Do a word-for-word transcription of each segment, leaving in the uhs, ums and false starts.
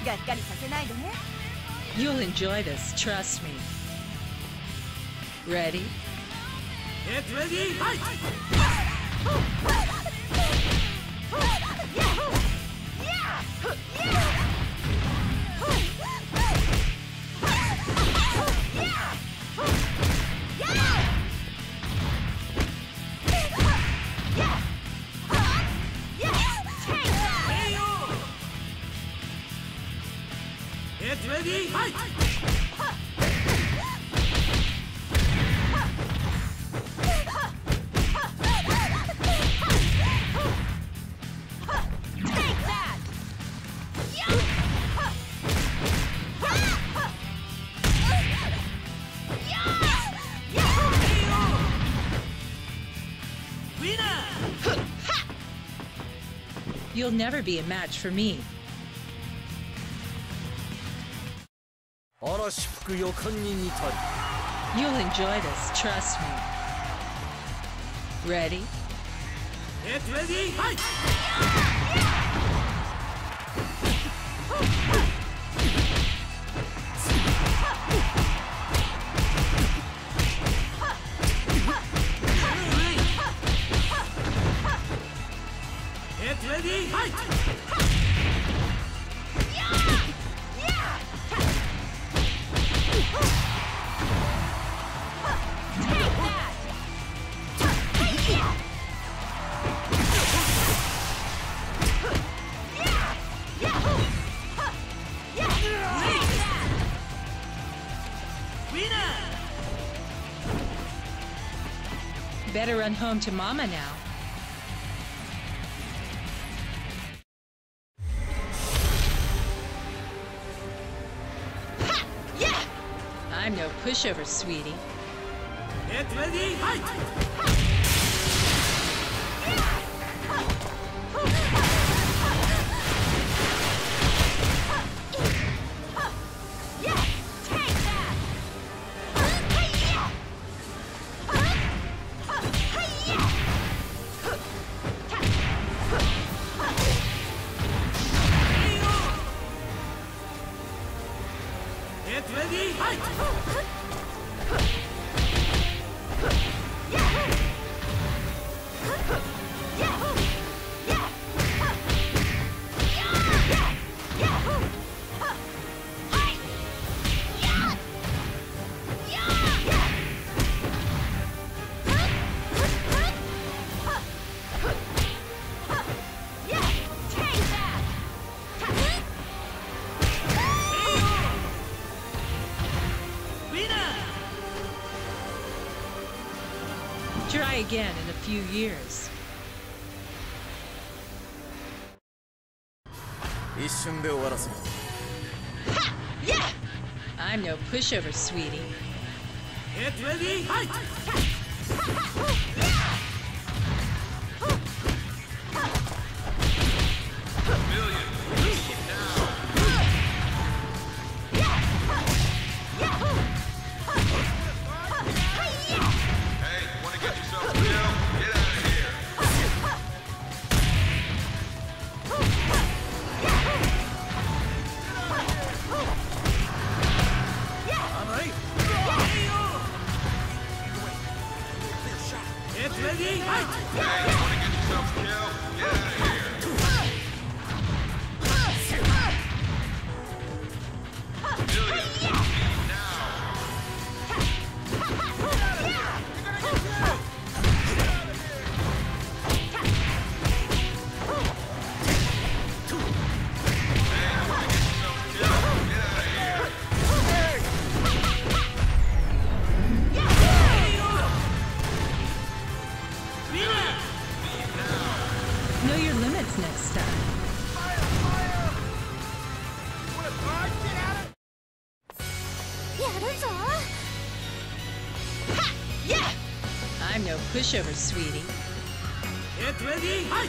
You'll enjoy this, trust me. Ready? Get ready, fight! Get ready, fight! You'll never be a match for me. You'll enjoy this, trust me. Ready? Get ready, fight! Get ready, fight! Better run home to Mama now. Ha! Yeah! I'm no pushover, sweetie. Get ready, fight! Get ready, fight! Try again in a few years. Ha! Yeah! I'm no pushover, sweetie. Get ready, fight! Get ready, fight! Hey, you wanna get yourself killed? Get out of here! Million, now! Hey, you wanna get yourself killed? Get out of here! Know your limits next time. Fire! Fire! What a guard! Get out of... Ha! Yeah! I'm no pushover, sweetie. Get ready, fight!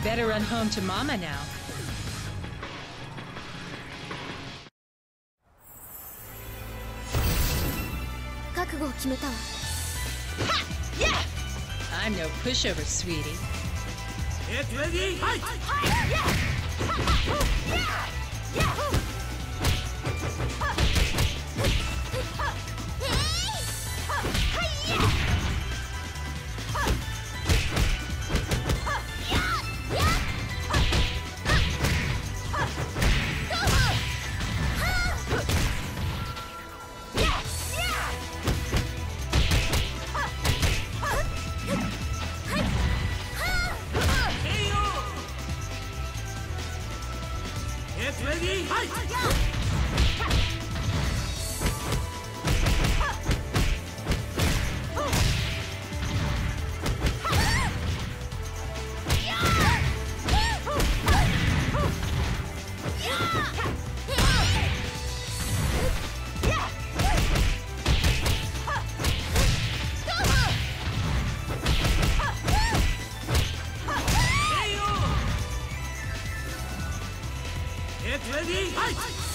Better run home to Mama now. 覚悟を決めたわ。 I'm no pushover, sweetie. Get ready, fight! Get ready, fight! Get ready, fight!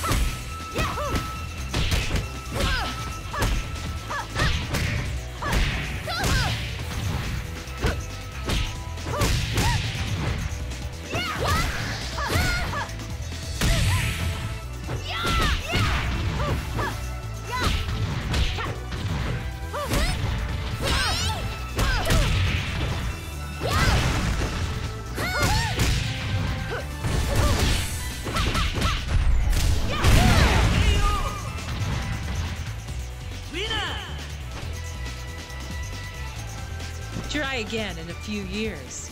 Try again in a few years.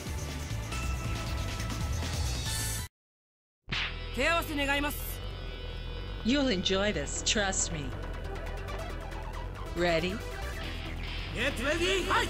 手合わせ願います。 You'll enjoy this, trust me. Ready? Get ready, fight!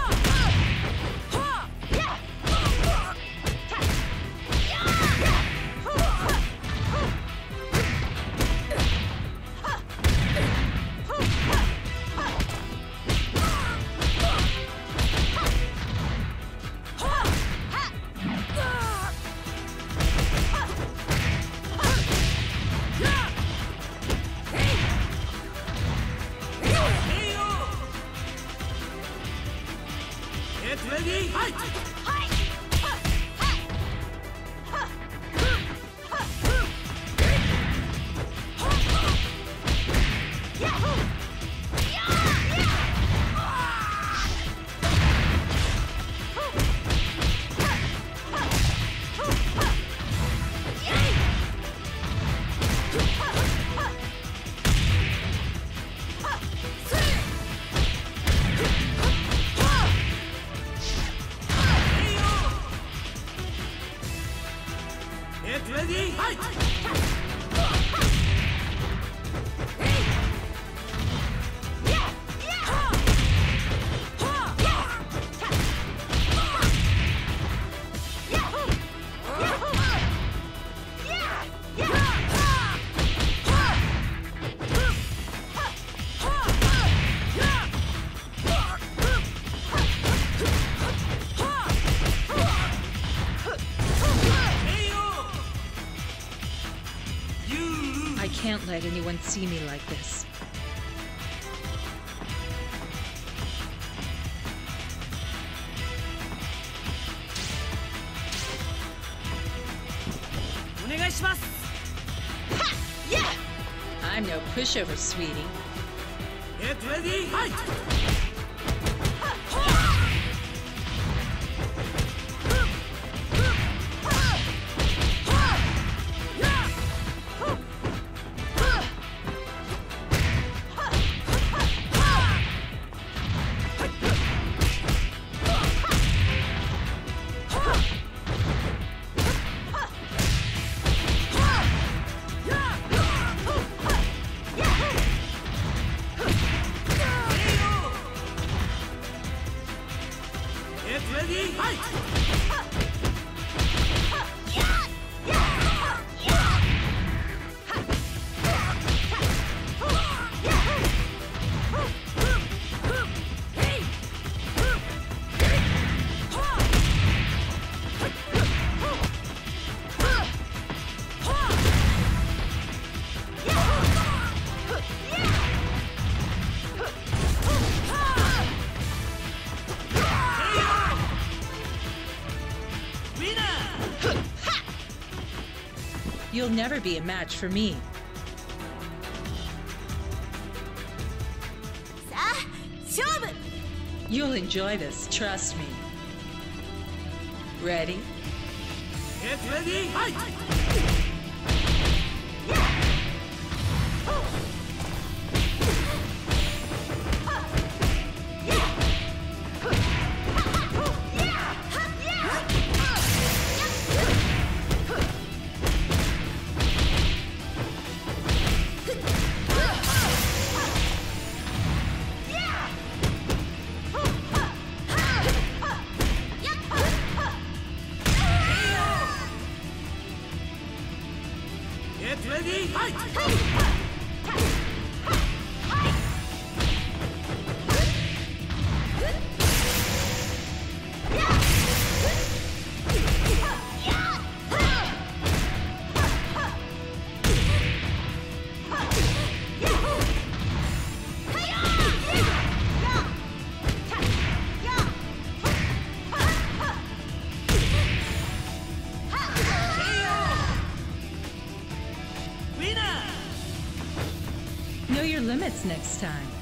Get ready, fight! Get ready, fight! I can't let anyone see me like this. I'm no pushover, sweetie. Get ready, fight! Get ready, fight! You'll never be a match for me. さあ勝負 You'll enjoy this, trust me. Ready? Get ready, fight! Get ready, fight! Know your limits next time.